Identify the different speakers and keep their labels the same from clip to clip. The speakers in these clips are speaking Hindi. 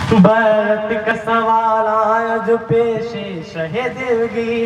Speaker 1: बैत का सवाल आया जो पेशे शहीदगी,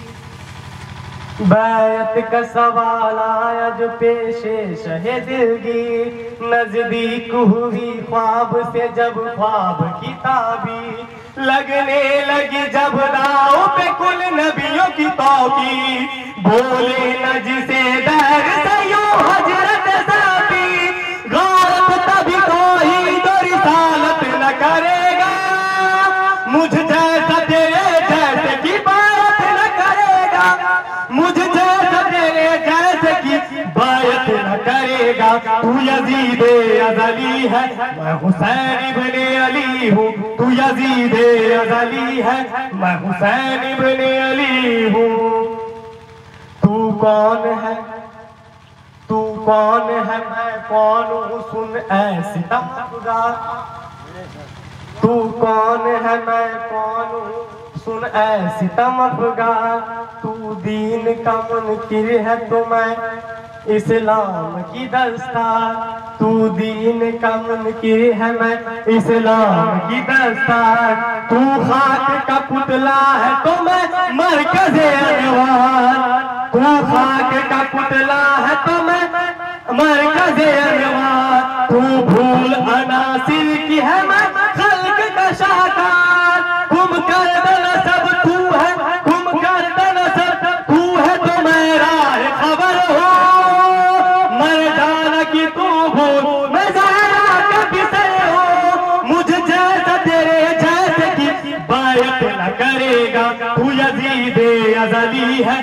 Speaker 1: बैत का सवाल आया जो पेशे शहीदगी, नजदीक हुई ख्वाब से जब ख्वाब की ताबीर, लगने लगी जब दाव पे कुल नबियों की तौकी, बोले न जिसे दर से यूं हजरत साफी, गौरत तभी कोई तो रिसालत न करेगा, मुझ जैसा तेरे जैसे की बात न करेगा, मुझ जैसा तेरे जैसे की बात न करेगा। तू यजीदे अजली है, मैं हुसैन इब्ने अली हूँ, तू यजीदे अजली है, मैं हुसैन इब्ने अली हूँ। तू कौन है, तू कौन है, मैं कौन हूँ, सुन ऐ सितमगार, तू कौन है, मैं कौन हूँ, सुन ऐ सितमगार, तू दीन का मुनकिर है तो मैं इस्लाम की दस्तार, तू दीन का मुनकिर है मैं इस्लाम की दस्तार, तू खाक का पुतला है तो मैं मरकज़े अनवार, तू खाक का पुतला है तो मैं मरकज़े अनवार, तू भूल अनासिर की है मैं खल्क का शाहकार, गुम कर देना सब तू है, गुम कर देना सब तू है, तो मैं राह खबर हो, मर जाना कि तू भूल, मैं ज़हरा का बिसर हो, मुझ जैसा तेरे जैसे की बात न करेगा। तू यजीदे अजली है,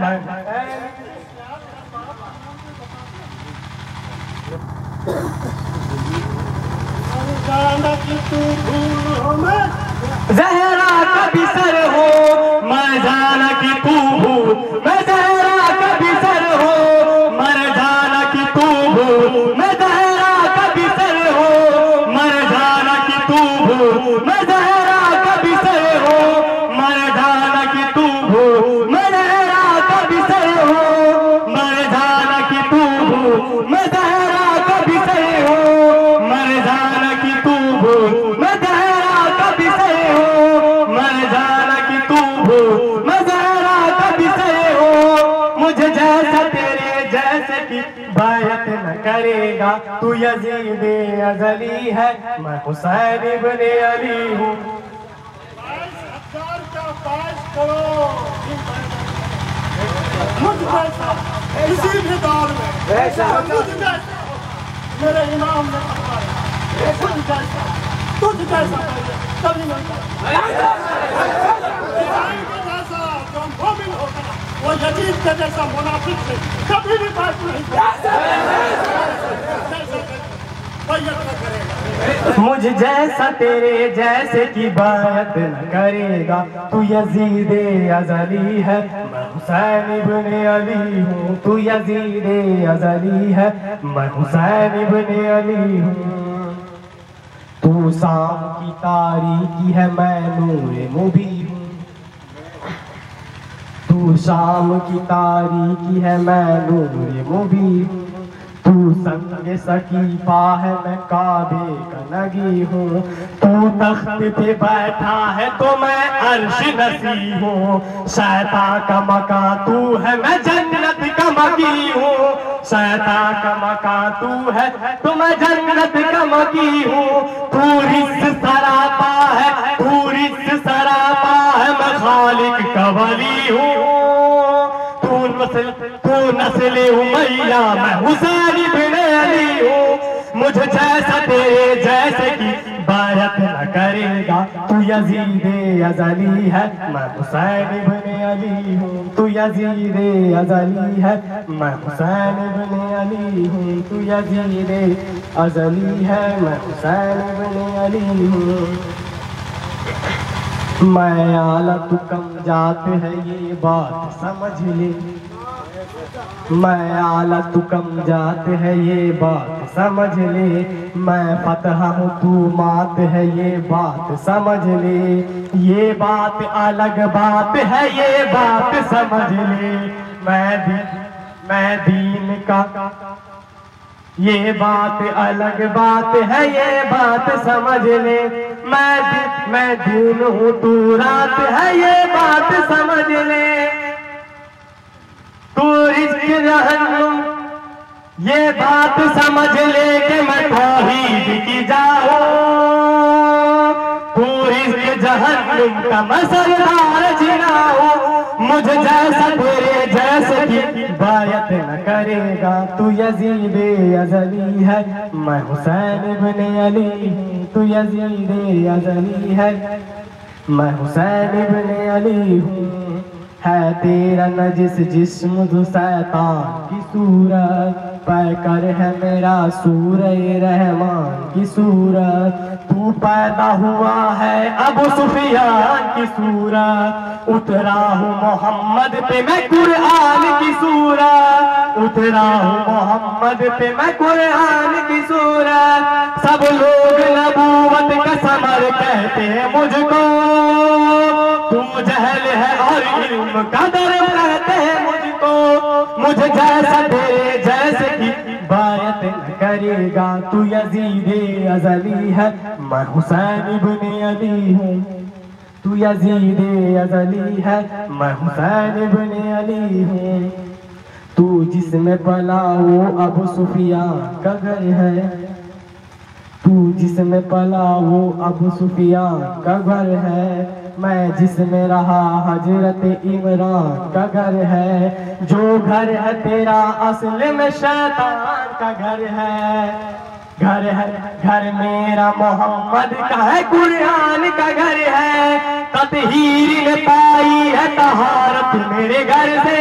Speaker 1: ज़हरा का बिसर हो, मर जाना कि तू भूल, मैं ज़हरा का बिसर हो, मर जाना कि तू भूल, मैं ज़हरा का बिसर हो, मर जाना कि तू भूल, मैं ज़हरा का बिसर हो, मर जाना कि तू भूल, मैं ज़हरा का बिसर हो, मर जाना कि तू भूल, मैं ज़हरा का बिसर हो, मर जाना कि तू भूल, मैं ज़हरा का बिसर हो, मर जाना कि तू भूल, मैं ज़हरा का बिसर हो, मुझे जैसा तेरे जैसे की बात न करेगा। तू यजीदे अजली है, मैं हुसैन इब्ने अली हूँ।
Speaker 2: मुझ जैसा किसी भी दौर में मुझ जैसा मेरे इमाम ने फरमाया, मुझ जैसा तुझ जैसा कभी नहीं जैसा जो मोमिन होगा वो यजीद के जैसा मुनाफिक से कभी भी बात नहीं करेगा।
Speaker 1: मुझ जैसा तेरे जैसे की बात न करेगा। तू यजीदे अजली है, मैं हुसैन इब्ने अली हूँ। तू यजीदे अजली है, मैं हुसैन इब्ने अली हूँ। तू शाम की तारीकी है, मैं नूर मुबीन हूँ। तू शाम की तारीकी है, मैं नूर मुबीन हूँ। तू संग सकीफा है, मैं काबे का नगी हूँ। तू तख्त पे बैठा है तो मैं अर्श नसी हूँ। शैतान का मका तू है, मैं जन्नत का मकी हूँ। शैतान का मका तू है तो मैं जन्नत का मकी हूँ। तू रिज़्क़ सरापा है, तू रिज़्क़ सरापा है, मैं खालिक का वली हूँ। तू नस्ल उमैया, मैं हुसैन इब्ने अली हूँ। मुझे जैसा तेरे जैसे की बात न करेगा। तू यजीदे अजली है, मैं हुसैन इब्ने अली हूँ। तू यजीदे अजली है, मैं हुसैन इब्ने अली हूँ। तू यजीदे अजली है, मैं हुसैन इब्ने अली हूँ। मैं आला तू कम जात है, ये बात समझ ले। मैं आला तू कम जात है, ये बात समझ ले। मैं फतह हूँ तू मात है, ये बात समझ ले। ये बात अलग बात है, ये बात समझ ले। मैं दीन का, ये बात अलग बात है, ये बात समझ ले। मैं दिन हूँ तू रात है, ये बात समझ ले। तू इश्क जहन्नुम, ये बात समझ ले कि मैं तौहीद की जाऊं। तू इश्क जहन्नुम का मैं सरदार जिनाऊं। मुझ जैसा तेरे जैसे की बायत न करेगा। तू यजीदे अजली है, मैं हुसैन इब्ने अली हूँ। तू यजीदे अजली है, मैं हुसैन इब्ने अली हूँ। है तेरा नजिस जिस्म दो शैतान की सूरत, पैकर है मेरा सूरह रहमान की सूरत। तू पैदा हुआ है अबू सुफियान की सूरत, उतरा हूँ मोहम्मद पे मैं कुरान की सूरत। उतरा हूँ मोहम्मद पे मैं कुरान की सूरत। सब लोग नबूवत का समर कहते हैं मुझको, तू जहल है और इल्म का दर कहते हैं मुझको। मुझे जैसा तेरे जैसे की बायत न करेगा। तू यजीदे अजली है, मैं हुसैन इब्ने अली हूँ। तू यजीदे अजली है, मैं हुसैन इब्ने अली हूँ। तू जिसमें पला वो अबू सुफियान का घर है। तू जिसमें पला वो अबू सुफियान का घर है। मैं जिसमें रहा हजरत इमरान का घर है। जो घर है तेरा असल में शैतान का घर है। घर मेरा मोहम्मद का है, कुरान का घर है। ततहीर ने पाई है तहारत मेरे घर से।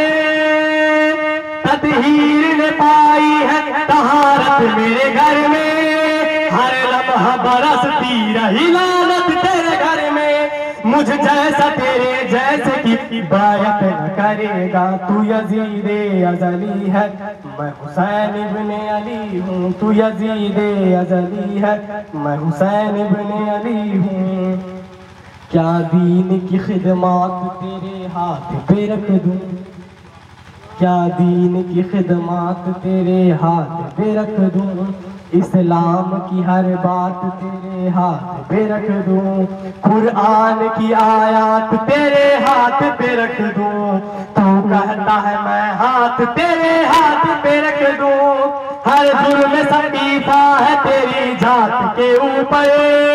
Speaker 1: ततहीर ने पाई है तहारत मेरे घर में। हर लम्हा बरसती रही लानत तेरे घर में। मुझ जैसा तेरे जैसे की बायत न करेगा। तू यजीदे अजली है, मैं हुसैन इब्ने अली हूँ। तू यजीदे अजली है, मैं हुसैन इब्ने अली हूँ। क्या दीन की खिदमत तेरे हाथ पे रख दूँ। क्या दीन की खिदमत तेरे हाथ पे रख दूँ। इस्लाम की हर बात तेरे हाथ पे रख दूं। कुरान की आयत तेरे हाथ पे रख दूं। तू कहता है मैं हाथ तेरे हाथ पे रख दूं। हर जुर्म सकीफा है तेरी जात के ऊपर।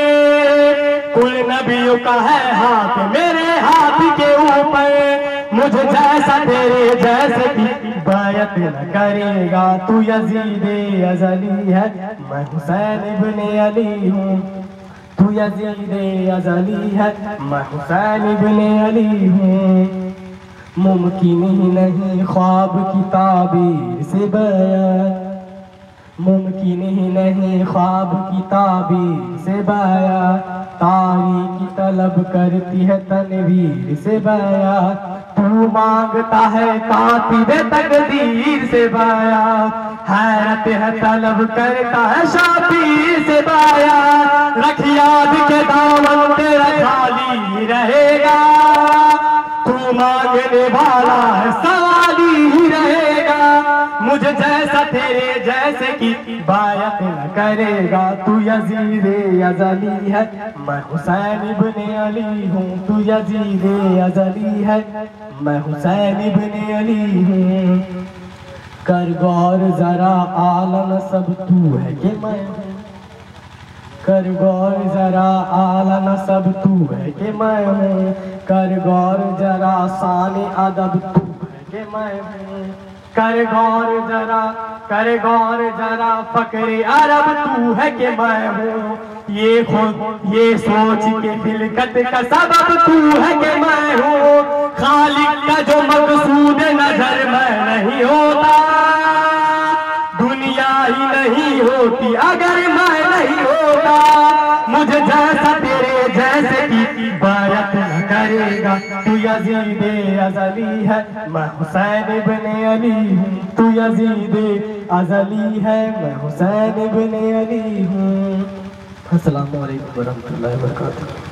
Speaker 1: कुल नबियों का है हाथ मेरे हाथ के ऊपर। मुझे जैसा तेरे जैसे की बायत न करेगा। तू यजीदे अजली है, मैं हुसैन इब्ने अली हूँ। तू यजीदे अजली है, मैं हुसैन इब्ने अली हूँ। मुमकिन ही नहीं ख्वाब की ताबीर से बयां। मुमकिन ही नहीं ख्वाब की ताबीर से बयां। तारीकी तलब करती है तनवीर से बयां। तू मांगता है कातिबे तकदीर से बयां। हैरत है तलब करता है शाबीर से बयां। रख याद के दामन तेरा खाली रहेगा। तू मांगने वाला है सवाली ही रहेगा। मुझे जैसा तेरे जैसे की बायत न करेगा। तू यजीदे अजली है, मैं हुसैन इब्ने अली हूँ। तू यजीदे अजली है, मैं हुसैन इब्ने अली हूँ। कर गौर जरा आलम सब तू है कि मैं हूँ। कर गौर जरा आलम सब तू है कि मैं हूँ। कर गौर जरा शान अदब तू है कि मैं हूँ। कर गौर जरा फकरे अरब तू है कि मैं हूँ। ये सोच के खिलकत का सबब तू है कि मैं हूँ। खालिक का जो मकसूद नजर मैं नहीं होता। दुनिया ही नहीं होती अगर मैं नहीं होता। मुझे जैसा तेरे जैसे की बायत न करेगा। तू यजीदे अजली है, मैं हुसैन इब्ने अली हूँ। तू यजीदे अजली है, मैं हुसैन इब्ने अली हूँ। अस्सलामु अलैकुम वरहमतुल्लाहि वबरकातुहू।